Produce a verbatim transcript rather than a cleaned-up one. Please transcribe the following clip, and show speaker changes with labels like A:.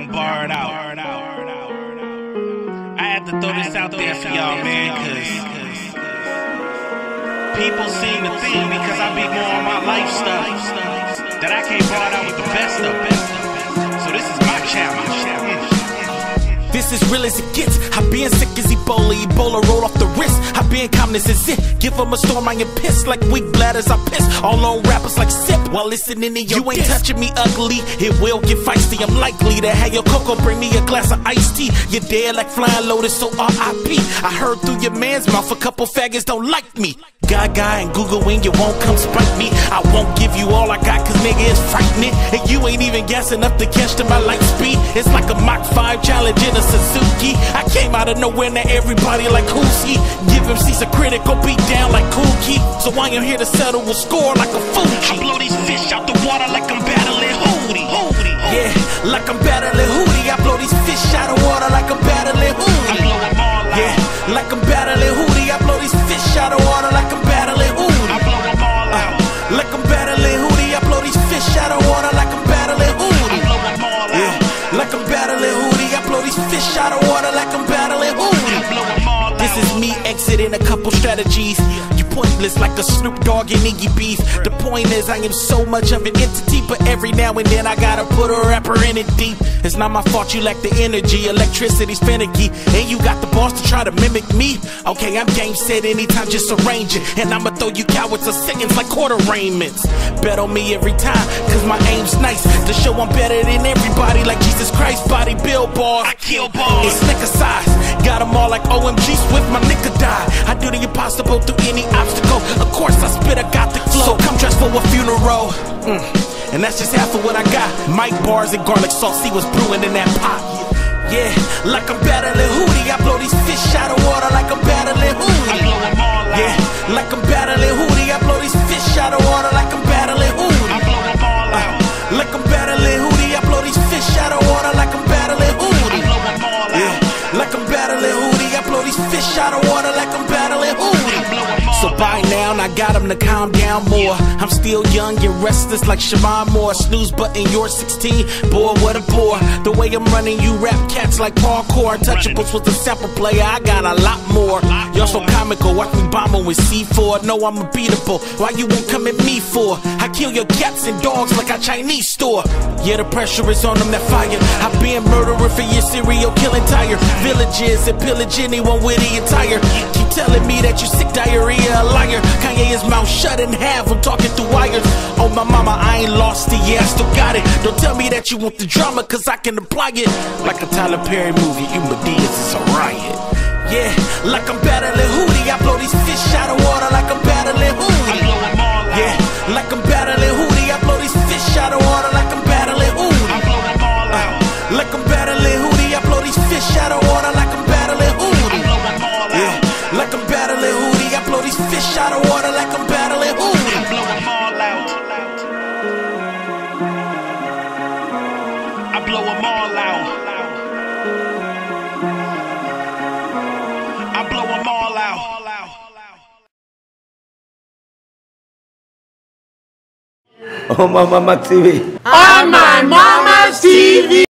A: gonna bar it out. I had to throw this out there for y'all, man, cause people seem to think because I be more on my life stuff that I can't bar it out with the best of it. So this is my challenge.
B: This is real as it gets. I been sick as Ebola, Ebola roll off the wrist. I been calm, this is it. Give them a storm, I get pissed like weak bladders. I piss all on rappers like sip while listening to your You ain't diss. Touching me ugly, it will get feisty. I'm likely to have your cocoa bring me a glass of iced tea. You're dead like flying lotus, so R I P I heard through your man's mouth a couple faggots don't like me. Gaga and Googling, you won't come spite me. I won't give you all I got, cause nigga it's frightening. And you ain't even gassing up to catch to my light speed. It's like a Mach five challenge in a Suzuki. I came out of nowhere, now everybody like Hootie. Give M Cs a critical beat down like Cool Key. So I am here to settle a score like a Fuji. I blow these fish out the water like I'm battling Hootie. Hootie. Yeah, like I'm battling Hootie. I blow these fish out of water like I'm battling Hootie. I blow them all out. Yeah, like I'm battling Hootie. I blow these fish out of water like I'm battling Hootie. I blow them all out. Uh, like I'm battling Hootie. I blow these fish out of water like I'm battling Hootie. I blow them all out. Yeah, like I'm battling Hootie. I blow these fish out of water like I'm battling Hootie. I blow them all out. This is me exiting a couple strategies. You pointless like a Snoop Dogg and Iggy Beef. The point is I am so much of an entity, but every now and then I gotta put a rapper in it deep. It's not my fault you lack the energy, electricity's finicky, and you got the balls to try to mimic me. Okay, I'm game set anytime, just arrange it, and I'ma throw you cowards a seconds like quarter raiments. Bet on me every time, cause my aim's nice. To show I'm better than everybody like Jesus Christ. Body build balls, I kill balls. It's snicker size, got them all like O M G Swift, my nigga die. I do the impossible through any obstacle. Of course I spit a gothic flow, so come dressed for a funeral. Mm. And that's just half of what I got. Mike bars and garlic sauce, see what's brewing in that pot. Yeah, like I'm battling Hootie. I blow these fish out of water like I'm battling Hootie. I blow them all out. Yeah, like I'm battling Hootie. I blow these fish out of water like I'm battling Hootie. I blow them all out. Uh, like I'm battling Hootie. I blow these fish out of water like I'm battling Hootie. I blow them all out. Yeah, like I'm battling Hootie. I blow these fish out of water like I'm battling Hootie. I blow them all. So by now, I got him to calm down more. I'm still young and restless like Siobhan Moore. Snooze button, you're sixteen. Boy, what a bore. The way I'm running, you rap cats like parkour. Untouchables was a sample player, I got a lot more. You're so comical, watch me bombing with C four. No, I'm unbeatable. Why you won't come at me for? I kill your cats and dogs like a Chinese store. Yeah, the pressure is on them, that fire. I've been murdering for your serial killing tire. Villages and pillage anyone with the entire. Keep telling me that you sick, diarrhea, a liar. Kanye is mouth shut in half, I'm talking through wires. Oh my mama, I ain't lost it, yeah, I still got it. Don't tell me that you want the drama, cause I can apply it. Like a Tyler Perry movie, you Medias is a riot. Yeah, like I'm battling Hootie. I blow these fish out of water like I'm battling Hootie. I blow them all out. Yeah, like I'm battling Hootie. I blow these fish out of water like I'm battling Hootie. I blow them all out. Uh, like I'm battling Hootie. I blow these fish out of water like I'm battling Hootie. I blow them all out. Yeah, like I'm battling Hootie. I blow these fish out of water like I'm battling Hootie. I blow them all out. I blow them all out. I blow them all out.
C: On my mama T V.
D: On my mama's T V.